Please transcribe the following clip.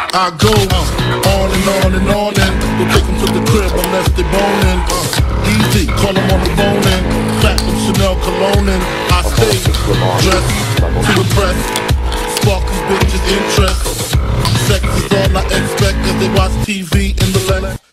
I go on and on and on and don't take them to the crib unless they boning. Easy, call them on the phone and platinum Chanel cologne and I stay dressed to impress, spark these bitches' interest. Sex is all I expect as they watch TV in the lens.